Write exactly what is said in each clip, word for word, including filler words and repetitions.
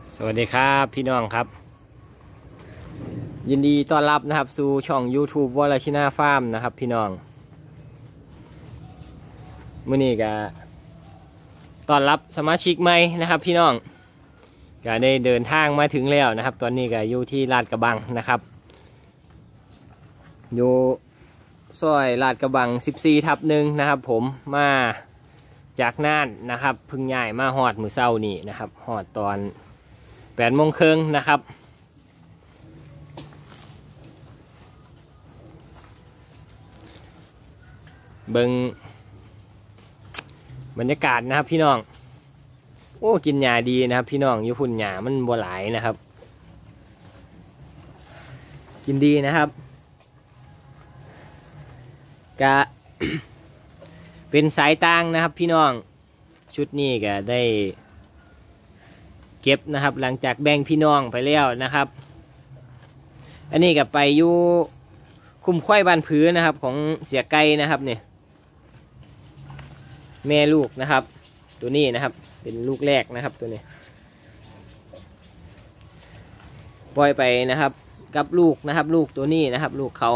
สวัสดีครับพี่น้องครับยินดีต้อนรับนะครับสู่ช่อง YouTube วรชินาฟาร์มนะครับพี่น้องมื้อนี้ก็ต้อนรับสมาชิกใหม่นะครับพี่น้องก็ได้เดินทางมาถึงแล้วนะครับตอนนี้ก็อยู่ที่ลาดกระบังนะครับอยู่ซอยลาดกระบังสิบสี่ทับหนึ่งนะครับผมมาจากน่านนะครับพึ่งย้ายมาฮอดมื้อเช้านี่นะครับฮอดตอนแปดโมงครึ่งนะครับเบิ่งบรรยากาศนะครับพี่น้องโอ้กินหญ้าดีนะครับพี่น้องอยู่พุ่นหญ้ามันบ่หลายนะครับกินดีนะครับกะ เป็นสายต่างนะครับพี่น้องชุดนี้ก็ได้เก็บนะครับหลังจากแบ่งพี่น้องไปแล้วนะครับอันนี้ก็ไปอยู่คุ้มควายบ้านผือนะครับของเสียไก่นะครับเนี่ยแม่ลูกนะครับตัวนี้นะครับเป็นลูกแรกนะครับตัวนี้ปล่อยไปนะครับกับลูกนะครับลูกตัวนี้นะครับลูกเขา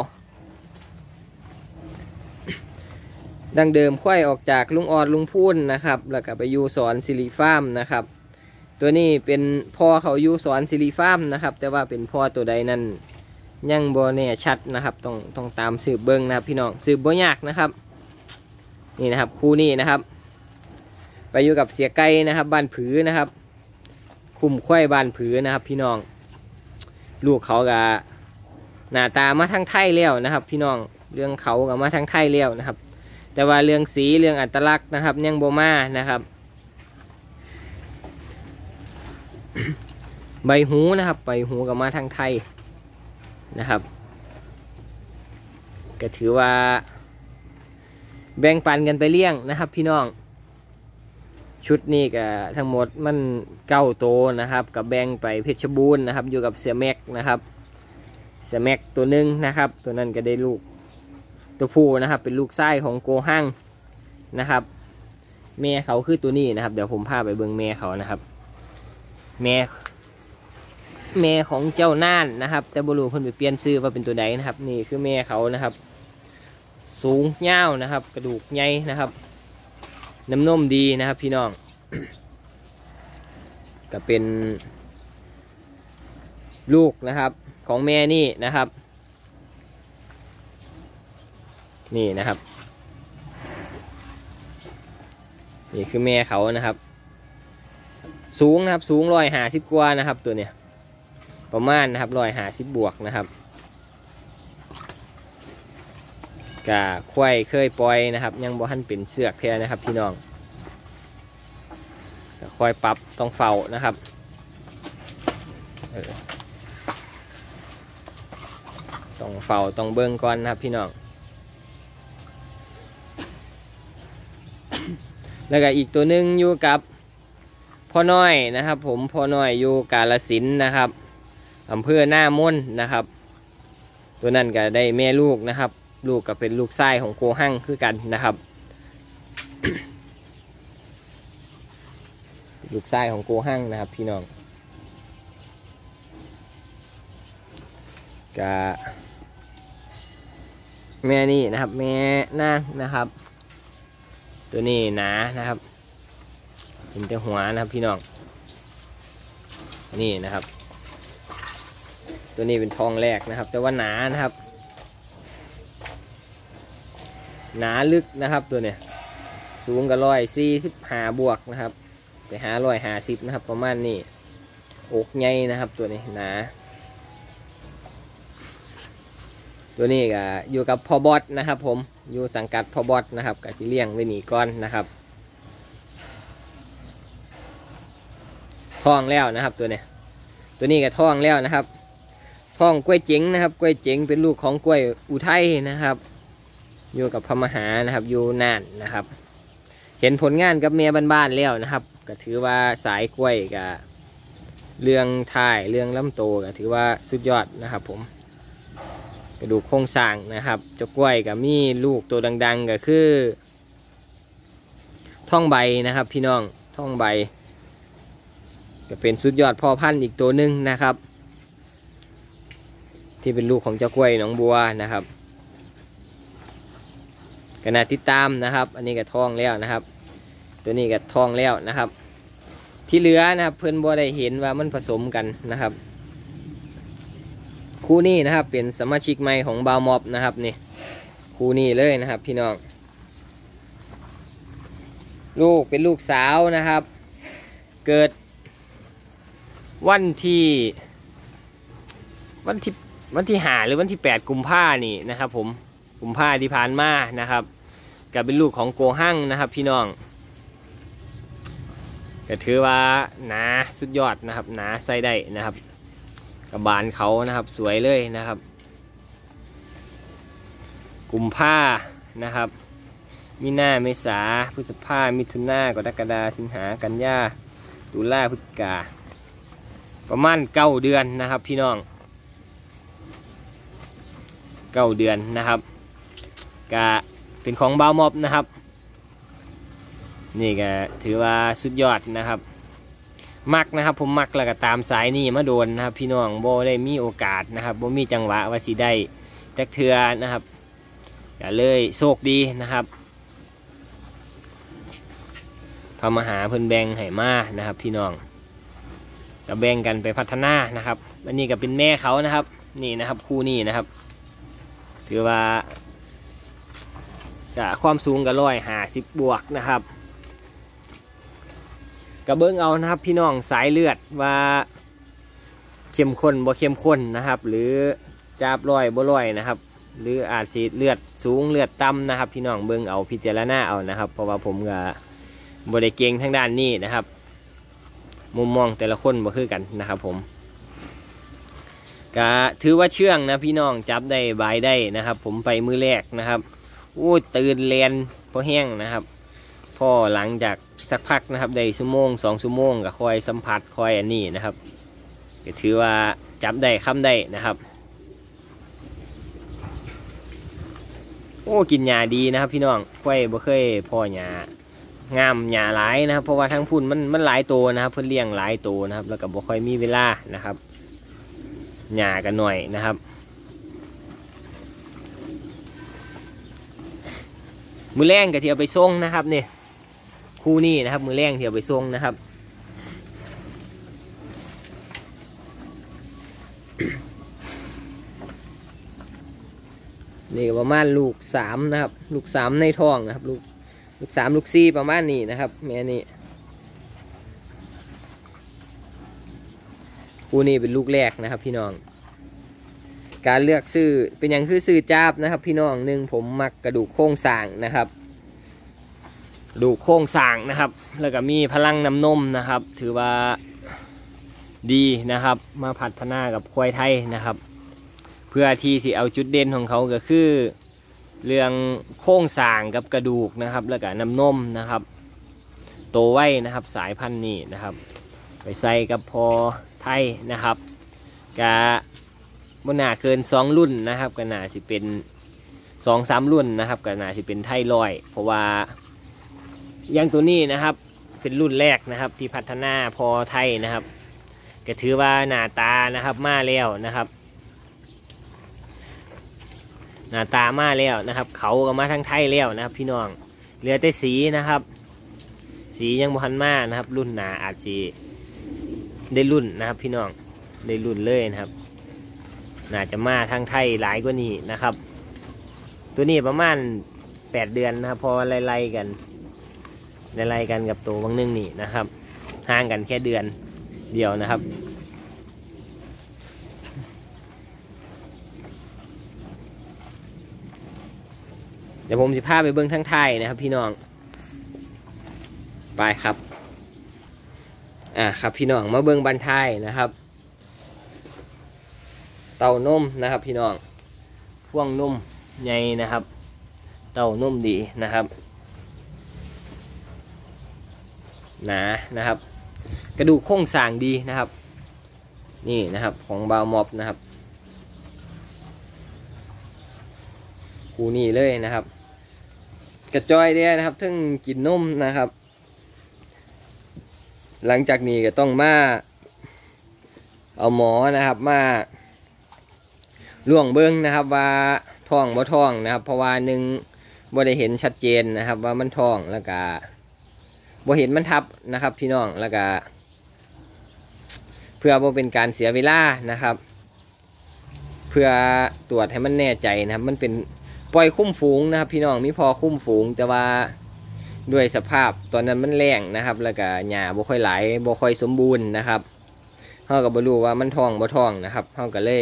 ดังเดิมควายออกจากลุงออดลุงพูนนะครับแล้วก็ไปอยู่สอนสิริฟาร์มนะครับตัวนี้เป็นพ่อเขาอยู่สอนสิริฟาร์มนะครับแต่ว่าเป็นพ่อตัวใดนั้นยังบ่แน่ชัดนะครับต้องต้องตามสืบเบิ้งนะครับพี่น้องสืบบ่ยากนะครับนี่นะครับคู่นี้นะครับไปอยู่กับเสียไก่นะครับบ้านผือนะครับคุมควายบ้านผือนะครับพี่น้องลูกเขากับหน้าตามาทั้งไทยแล้วนะครับพี่น้องเรื่องเขากับมาทั้งไทยแล้วนะครับแต่ว่าเรื่องสีเรื่องอัตลักษณ์นะครับยังบ่มานะครับใบหูนะครับใบหูกับมาทางไทยนะครับก็ถือว่าแบ่งปันกันไปเลี้ยงนะครับพี่น้องชุดนี้ก็ทั้งหมดมันเก้าโตนะครับกับแบ่งไปเพชรบูรณ์นะครับอยู่กับเสียแม็กนะครับเสียแม็กตัวหนึ่งนะครับตัวนั้นก็ได้ลูกตัวผู้นะครับเป็นลูกไส้ของโกหั่งนะครับแม่เขาคือตัวนี้นะครับเดี๋ยวผมพาไปเบิ่งแม่เขานะครับแม่แม่ของเจ้าน่านนะครับแต่บรูเพิ่นไปเปลี่ยนชื่อว่าเป็นตัวใดนะครับนี่คือแม่เขานะครับสูงยาวนะครับกระดูกใหญ่นะครับน้ำนมดีนะครับพี่น้อง ก็เป็นลูกนะครับของแม่นี่นะครับนี่นะครับนี่คือแม่เขานะครับสูงนะครับสูงร้อยห้าสิบกว่านะครับตัวเนี้ยประมาณนะครับร้อยห้าสิบบวกนะครับกะควายเคยปล่อยนะครับยังบ่ทันเป็นเสือกแท้นะครับพี่น้องกะควายปรับต้องเฝ้านะครับต้องเฝ้าต้องเบิ่งก่อนนะครับพี่น้องแล้วก็อีกตัวหนึ่งอยู่กับพ่อน้อยนะครับผมพ่อน้อยอยู่กาฬสินธุ์นะครับอำเภอหน้ามนนะครับตัวนั้นก็ได้แม่ลูกนะครับลูกก็เป็นลูกไส้ของโกหั่งคือกันนะครับ ลูกไส้ของโกหั่งนะครับพี่น้องก็แม่นี่นะครับแม่นางนะครับตัวนี้หนานะครับเห็นแต่หัวนะครับพี่น้องนี่นะครับตัวนี้เป็นทองแรกนะครับแต่ว่าหนานะครับหนาลึกนะครับตัวเนี้ยสูงกับร้อยสี่สิบห้าบวกนะครับไปหาร้อยห้าสิบนะครับประมาณนี้อกใหญ่นะครับตัวนี้หนาตัวนี้ก็อยู่กับพอบอสนะครับผมอยู่สังกัดพอบอสนะครับกับสิเลี้ยงไว้หนีก้อนนะครับท้องแล้วนะครับตัวเนี้ยตัวนี้ก็ท้องแล้วนะครับท้องกล้วยเจ๋งนะครับกล้วยเจ๋งเป็นลูกของกล้วยอุทัยนะครับอยู่กับพมหานะครับอยู่น่านนะครับเห็นผลงานกับเมียบ้านๆแล้วนะครับก็ถือว่าสายกล้วยกับเรื่องท้ายเรื่องลำโตก็ถือว่าสุดยอดนะครับผมกระดูกโครงสร้างนะครับเจ้ากล้วยกับมีลูกตัวดังๆก็คือท่องใบนะครับพี่น้องท่องใบก็เป็นสุดยอดพ่อพันธุ์อีกตัวหนึ่งนะครับที่เป็นลูกของเจ้ากล้วยหนองบัวนะครับก็น่าติดตามนะครับอันนี้ก็ท้องแล้วนะครับตัวนี้ก็ท้องแล้วนะครับที่เหลือนะครับเพื่อนบัวได้เห็นว่ามันผสมกันนะครับคู่นี้นะครับเป็นสมาชิกใหม่ของบาวมอบนะครับนี่คู่นี้เลยนะครับพี่น้องลูกเป็นลูกสาวนะครับเกิดวันที่วันที่วันที่ห้าหรือวันที่แปดกุมภานี่นะครับผมกุมภาที่ผ่านมานะครับก็เป็นลูกของโกหั่งนะครับพี่น้องก็ถือว่าหนาสุดยอดนะครับหนาใส่ได้นะครับกระบาลเขานะครับสวยเลยนะครับกุมภานะครับมีนาเมษาพฤษภามิถุนากรกฎาสิงหากันยาตุลาพฤศจิกาประมาณเก้าเดือนนะครับพี่น้องเก้าเดือนนะครับก็เป็นของบาวมอบนะครับนี่ก็ถือว่าสุดยอดนะครับมักนะครับผมมักแล้วก็ตามสายนี่มาโดนนะครับพี่น้องโบได้มีโอกาสนะครับโบมีจังหวะว่าสิได้จักเทือนะครับก็เลยโชคดีนะครับพามาหาเพิ่นแบ่งให้มานะครับพี่น้องก็แบ่งกันไปพัฒนานะครับอันนี้ก็เป็นแม่เขานะครับนี่นะครับคู่นี้นะครับถือว่าก็ความสูงก็ร้อยห้าสิบบวกนะครับกระเบื้องเอานะครับพี่น้องสายเลือดว่าเข้มข้นบ่เข้มข้นนะครับหรือจับร้อยบ่ร้อยนะครับหรืออาจจะเลือดสูงเลือดต่ำนะครับพี่น้องเบื้องเอาพิจารณาเอานะครับเพราะว่าผมก็บ่ได้เก่งทางด้านนี้นะครับมุมมองแต่ละคนบ่คือกันนะครับผมก็ถือว่าเชื่องนะพี่น้องจับได้บายได้นะครับผมไปมือแรกนะครับอู้ตื่นเรียนพอแห้งนะครับพอหลังจากสักพักนะครับได้ชั่วโมงสองชั่วโมงก็คอยสัมผัสคอยอันนี้นะครับก็ถือว่าจับได้ค้ำได้นะครับโอ้กินหญ้าดีนะครับพี่น้องค่อยบ่เคยพอหญ้างามหญ้าหลายนะครับเพราะว่าทั้งพุ่นมันมันหลายตัวนะครับเพื่อเลี้ยงหลายตัวนะครับแล้วก็บ่ค่อยมีเวลานะครับหญ้ากันหน่อยนะครับมือแรงก็ที่เอาไปส่งนะครับนี่คู่นี้นะครับมือแรงที่เอาไปส่งนะครับนี่ประมาณลูกสามนะครับลูกสามในท้องนะครับลูกลูกสามลูกสี่ประมาณนี้นะครับแม่นี่คู่นี้เป็นลูกแรกนะครับพี่น้องการเลือกซื้อเป็นอย่างคือซื้อจ้าบนะครับพี่น้องหนึ่งผมมักกระดูกโครงสร้างนะครับกระดูกโครงสร้างนะครับแล้วก็มีพลังน้ำนมนะครับถือว่าดีนะครับมาพัฒนากับควายไทยนะครับเพื่อที่สิเอาจุดเด่นของเขาก็คือเรื่องโครงสร้างกับกระดูกนะครับแล้วก็น้ำนมนะครับโตไว้นะครับสายพันธุ์นี้นะครับไปใส่กับพอไทยนะครับกะบนหนาเกินสองรุ่นนะครับก็น่าสิเป็นสองสามรุ่นนะครับก็น่าสิเป็นไทยลอยเพราะว่าอย่างตัวนี้นะครับเป็นรุ่นแรกนะครับที่พัฒนาพอไทยนะครับก็ถือว่าหน้าตานะครับมาแล้วนะครับหน้าตามาแล้วนะครับเขาก็มาทั้งไทยแล้วนะครับพี่น้องเหลือแต่สีนะครับสียังบ่ทันมานะครับรุ่นหนาอาจจะได้รุ่นนะครับพี่น้องได้รุ่นเลยนะครับน่าจะมาทางไทยหลายกว่านี้นะครับตัวนี้ประมาณแปดเดือนนะครับพอไล่ๆกันไล่ๆกันกับตัวบางนึงนี่นะครับห่างกันแค่เดือนเดียวนะครับเดี๋ยวผมจะพาไปเบิ้งทางไทยนะครับพี่น้องไปครับอ่าครับพี่น้องมาเบิ้งบันไทยนะครับเต่านมนะครับพี่น้องพ่วงนุ่มใหญ่นะครับเต่านุ่มดีนะครับหนานะครับกระดูกโครงสร้างดีนะครับนี่นะครับของบาวมอบนะครับคู่นี้เลยนะครับกระจอยเดียนะครับทึ่งกินนมนะครับหลังจากนี้ก็ต้องมาเอาหมอนะครับมาล่วงเบิ้งนะครับว่าท้องบ่ท้องนะครับเพราะว่าหนึ่งบ่ได้เห็นชัดเจนนะครับว่ามันท้องแล้วก็บ่เห็นมันทับนะครับพี่น้องแล้วก็เพื่อบ่เป็นการเสียเวลานะครับเพื่อตรวจให้มันแน่ใจนะครับมันเป็นปล่อยคุ้มฝูงนะครับพี่น้องมีพอคุ้มฝูงแต่ว่าด้วยสภาพตอนนั้นมันแรงนะครับแล้วก็หญ้าบ่ค่อยไหลบ่ค่อยสมบูรณ์นะครับเฮาก็บ่รู้ว่ามันท้องบ่ท้องนะครับเฮาก็เลย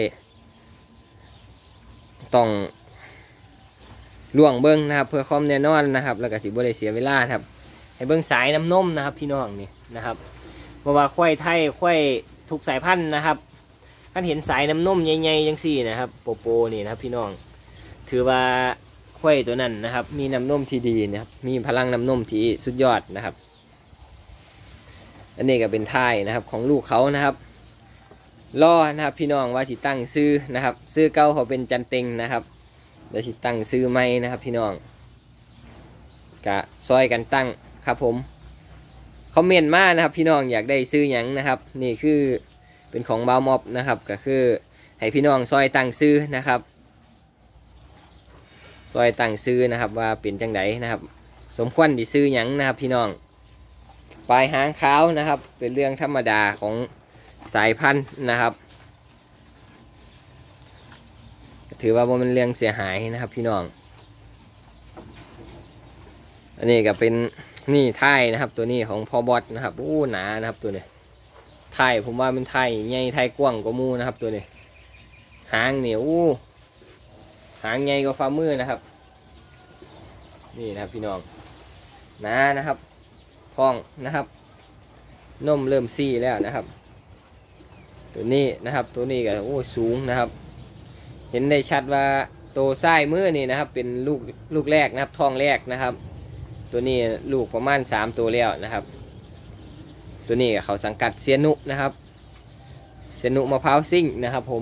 ต้องล่วงเบิ้งนะครับเพื่อความแน่นอนนะครับแล้วก็สิบ่ได้เสียเวลาครับให้เบิ้งสายน้ำนมนะครับพี่น้องนี่นะครับเพราะว่าควายไทยควายทุกสายพันธุ์นะครับท่านเห็นสายน้ำนมใหญ่ๆจังซี่นะครับโปโปนี่นะครับพี่น้องถือว่าควายตัวนั้นนะครับมีน้ำนมที่ดีนะครับมีพลังน้ำนมที่สุดยอดนะครับอันนี้ก็เป็นท้ายนะครับของลูกเขานะครับล่อนะครับพี่น้องว่าสิตั้งซื้อนะครับซื้อเก่าเขาเป็นจันเต็งนะครับเดี๋ยวสิตั้งซื้อใหม่นะครับพี่น้องกะซอยกันตั้งครับผมคอมเมนต์มานะครับพี่น้องอยากได้ซื้อหยังนะครับนี่คือเป็นของบาวม็อบนะครับก็คือให้พี่น้องซอยตั้งซื้อนะครับซอยตั้งซื้อนะครับว่าเป็นจังไดนะครับสมควรที่ซื้อหยังนะครับพี่น้องปลายหางขาวนะครับเป็นเรื่องธรรมดาของสายพันธุ์นะครับถือว่ามันเรื่องเสียหายนะครับพี่น้องอันนี้ก็เป็นนี่ท้ายนะครับตัวนี้ของพอบอสนะครับโอ้หนานะครับตัวนี้ท้ายผมว่าเป็นท้ายใหญ่ท้ายกว้างกว่ามูนะครับตัวนี้หางเหนียวหางใหญ่กว่าฝ่ามือนะครับนี่นะครับพี่น้องหนานะครับท้องนะครับนมเริ่มซี่แล้วนะครับตัวนี้นะครับตัวนี้ก็โอ้สูงนะครับเห็นได้ชัดว่าโตไส้มือนี่นะครับเป็นลูกลูกแรกนะครับท้องแรกนะครับตัวนี้ลูกประมาณสามตัวแล้วนะครับตัวนี้เขาสังกัดเซียนุนะครับเซียนุมะพร้าวซิ่งนะครับผม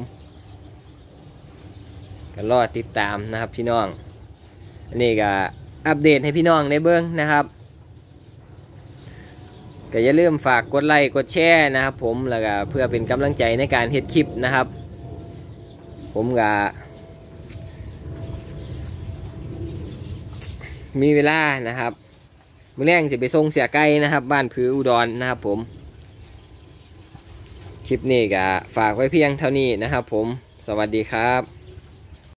ก็รอติดตามนะครับพี่น้องอันนี้ก็อัปเดตให้พี่น้องได้เบิ้งนะครับก็อย่าลืมฝากกดไลค์กดแชร์นะครับผมแล้วก็เพื่อเป็นกำลังใจในการเฮ็ดคลิปนะครับผมก็มีเวลานะครับมื้อแรกจะไปส่งเสียไก่นะครับบ้านผืออุดรนะครับผมคลิปนี้ก็ฝากไว้เพียงเท่านี้นะครับผมสวัสดีครับ